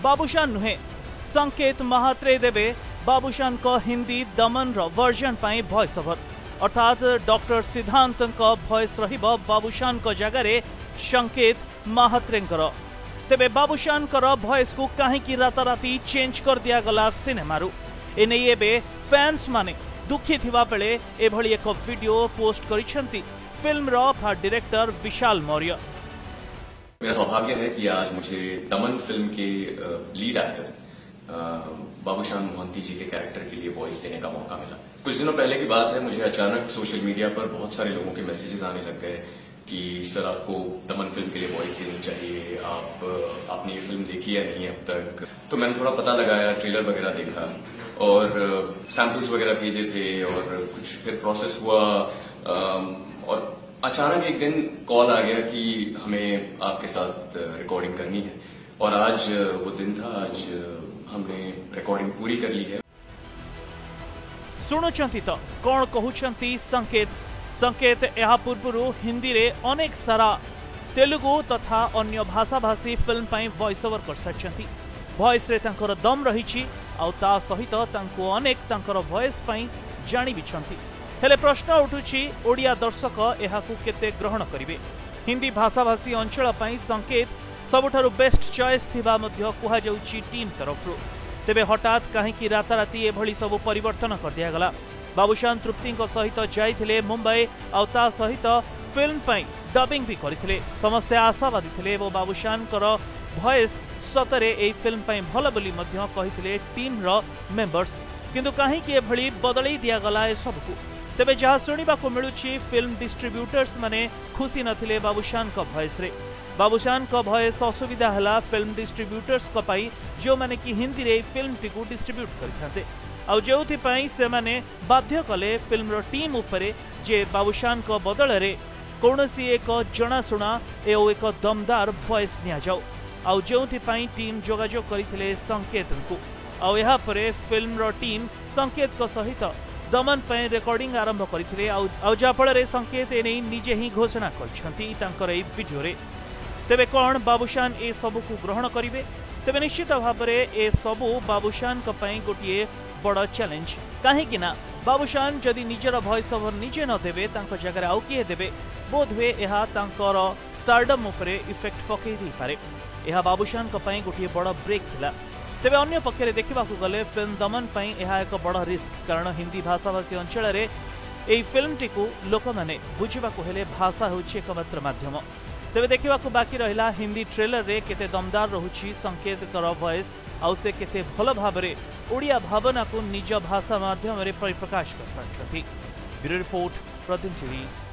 बाबूशान नुहे संकेत महात्रे देवे बाबूशान को हिंदी दमन वर्जन पाई वॉइस ओवर अर्थात डॉक्टर सिद्धांत वॉइस रहिबो बाबूशान को जगह संकेत महात्रे तेबे बाबूशान वॉइस को कहीं राताराती चेंज कर दिया गला सिनेमारू एने एबे फैंस माने दुखी थिबा बेले एभली एक वीडियो पोस्ट करिसेंती फिल्म रो डायरेक्टर विशाल मौर्य। मेरा सौभाग्य है कि आज मुझे दमन फिल्म के लीड एक्टर बाबूशान मोहंती जी के कैरेक्टर के लिए वॉइस देने का मौका मिला। कुछ दिनों पहले की बात है, मुझे अचानक सोशल मीडिया पर बहुत सारे लोगों के मैसेजेस आने लग गए कि सर आपको दमन फिल्म के लिए वॉइस देनी चाहिए, आपने ये फिल्म देखी है नहीं अब तक। तो मैंने थोड़ा पता लगाया, ट्रेलर वगैरह देखा और सैंपल्स वगैरह भेजे थे और कुछ फिर प्रोसेस हुआ और अचानक एक दिन कॉल आ गया कि हमें आपके साथ रिकॉर्डिंग करनी है और आज वो दिन था। आज हमने रिकॉर्डिंग पूरी कर ली है। शुणुचंती तो कौन कहउचंती संकेत संकेत यह पूर्व हिंदी रे अनेक सारा तेलुगु तथा अन्य भाषा भाषी फिल्म पाई वॉइस ओवर कर सारिछंती। वॉइस रे तांकर दम रहिछि आउ ता सहित तांको अनेक तांकर वॉइस पाई जानि बिछंती। हेले प्रश्न उठुछि ओडिया दर्शक एहाकू केते ग्रहण करिवे। हिंदी भाषा भाषी अंचल पाई संकेत सबुठारु बेस्ट चॉइस थिबा मध्य कुहा जाउछि टीम तरफरु। तेबे हठात कहीं राताराती एभली सब परिवर्तन कर दिया गला। बाबूशान तृप्ति सहित जाइथिले मुंबई आउ ता सहित फिल्म पाई डबिंग भी करथिले। समस्ते आशावादी थिले और बाबूशान वॉइस सतरे ए फिल्म पाई भल बोली मध्य कहिथिले टीम रो मेंबर्स, किंतु कहीं एभली बदलई दिया गला ए सबकू। तेबे जहाँ शुणिबाकू मिलुछि फिल्म डिस्ट्रीब्यूटर्स माने खुशी नथिले बाबूशान को वॉइस रे। बाबूशान को वॉइस असुविधा हला फिल्म डिस्ट्रीब्यूटर्स को पाई जो माने कि हिंदी रे फिल्म टी को डिस्ट्रीब्यूट करथाते आउ जेउथि पाई से माने बाध्य कले फिल्म रो टीम उपरे जे बाबूशान को बदल रे कोनोसी एक जनाशुना एओ एक दमदार वॉइस निया जाऊ आउ जेउथि पाई टीम जोगाजोग करिथिले संकेत को आउ यहा परे फिल्म रो टीम संकेत को सहित दमन पे रिकॉर्डिंग आरंभ करथिले आउ जा फल रे संकेत एने निजे ही घोषणा करछंती तांकर ए वीडियो रे। तेबे कौन बाबूशान ए सबु को ग्रहण करिवे? तेबे निश्चित भाव में ए सबु बाबूशान को पई गोटिए बड़ चैलेंज। कहीं ना बाबूशान जदि निजर वॉइस ओवर निजे न देबे तांको जगह आउ किए देबे बोध हुए यह तांकर स्टारडम उपरे इफेक्ट पकई दी पारे। यह बाबूशान को पई गोटिए बड़ ब्रेक थिला। तेबे अन्य पक्षरे देखिबाकू गले फिल्म दमन पई यह एक बड़ रिस्क, कारण हिंदी भाषाभाषी अंचल रे एई फिल्म टी को लोक माने बुझिबाकू हेले भाषा होछि एकमात्र माध्यम। तेबे देखिबाकू बाकी रहिला हिंदी ट्रेलर रे केते दमदार रहुछि संकेत कर वॉइस आउ से केते भल भाबरे ओडिया भावना को निज भाषा माध्यम रे परिप्रकाश कर पाछथि। Bureau report, Pradeep TV.